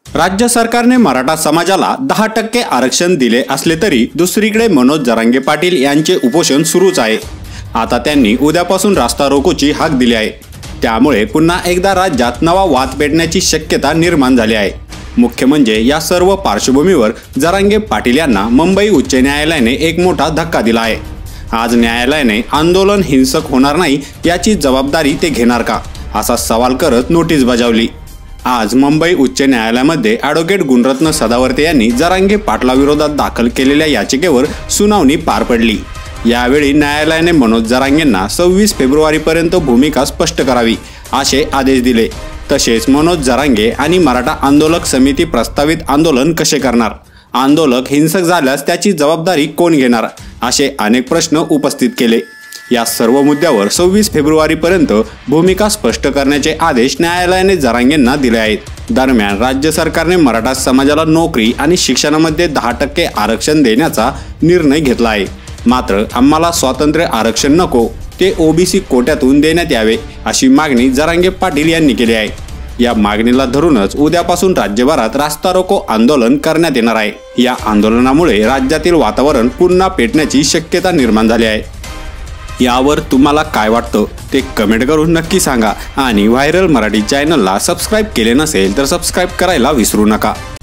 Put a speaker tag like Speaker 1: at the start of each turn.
Speaker 1: राज्य सरकारने मराठा समाजाला 10% आरक्षण दिले असले तरी दुसरीकडे मनोज जरांगे पाटील यांचे उपोषण सुरूच आहे। आता त्यांनी उद्यापासून रास्ता रोकोची हाक दिली आहे। त्यामुळे पुन्हा एकदा राज्यात नवा वाद पेटण्याची शक्यता निर्माण झाली आहे। मुख्य म्हणजे या सर्व पार्श्वभूमीवर जरांगे पाटील यांना मुंबई उच्च न्यायालयाने एक मोठा धक्का दिला आहे। आज न्यायालयाने आंदोलन हिंसक होणार नाही याची जबाबदारी ते घेणार का असा सवाल करत नोटीस बजावली। आज मुंबई उच्च न्यायालयामध्ये ॲडव्होकेट गुणरत्न सदावर्ते यांनी जरांगे पाटलाविरोधात दाखल केलेल्या याचिकेवर सुनावणी पार पडली। यावेळी न्यायालयाने मनोज जरांगेंना 26 फेब्रुवारीपर्यंत भूमिका स्पष्ट करावी असे आदेश दिले। तसेच मनोज जरांगे आणि मराठा आंदोलक समिती प्रस्तावित आंदोलन कसे करणार, आंदोलक हिंसक झाल्यास त्याची जबाबदारी कोण घेणार असे अनेक प्रश्न उपस्थित केले। या सर्व मुद्द्यावर 26 फेब्रुवारीपर्यंत भूमिका स्पष्ट करण्याचे आदेश न्यायालयाने जरांगेंना दिले आहेत। दरम्यान राज्य सरकारने मराठा समाजाला नोकरी आणि शिक्षणामध्ये 10% आरक्षण देण्याचा निर्णय घेतला आहे। मात्र आम्हाला स्वातंत्र्य आरक्षण नको, ते ओबीसी कोट्यातून देण्यात यावे अशी मागणी जरांगे पाटील यांनी केली आहे। या मागणीला धरूनच उद्यापासून राज्यभरात रास्ता रोको आंदोलन करण्यात येणार आहे। या आंदोलनामुळे राज्यातील वातावरण पुन्हा पेटण्याची शक्यता निर्माण झाली आहे। यावर तुम्हाला काय वाटतं ते कमेंट करून नक्की सांगा आणि व्हायरल मराठी चॅनलला सबस्क्राईब केले नसेल तर सबस्क्राईब करायला विसरू नका।